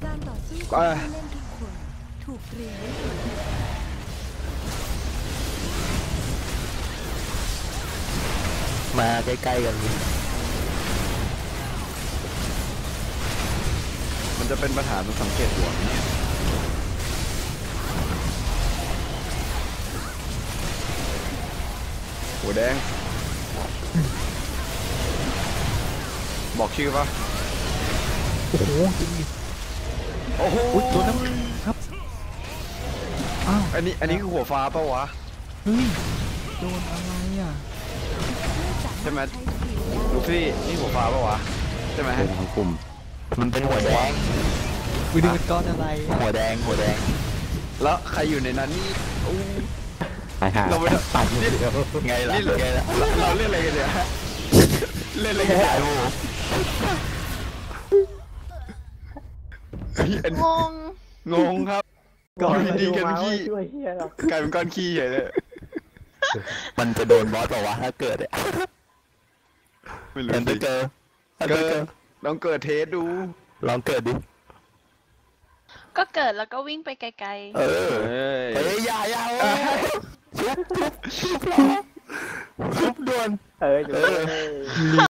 การต่อสู้ของผู้เล่นทุกคนถูกเตรียมไว้ก่อนมาใกล้ๆกันมันจะเป็นปัญหาต้องสังเกตหัวเนี่ยหัวแดงบอกชื่อปะโอ้โหจริงดิโอ้โหตัวน้ำครับอ้าวอันนี้คือหัวฟ้าปะวะเฮ้ยโดนอะไรอ่ะใช่ไหมลูฟี่นี่หัวฟ้าปะวะใช่ไหมเป็นทั้งกลุ่มมันเป็นหัวแดงวิดีเป็นก้อนอะไรหัวแดงแล้วใครอยู่ในนั้นนี่อู้ตายห่าเราไม่ได้ตัดเดียวไงล่ะเราเล่นอะไรกันเนี่ยเล่นอะไรกันเนี่ยงงงงครับก่อนดีกันขี้กลายเป็นก้อนขี้ใหญ่เลยมันจะโดนบอสเปล่าวะถ้าเกิดอ่ะไม่รู้เห็นไปสิเจอเกิดลองเกิดเทสดูลองเกิดดิก็เกิดแล้วก็วิ่งไปไกลเออเฮ้ยอย่าชุบด่วนเออ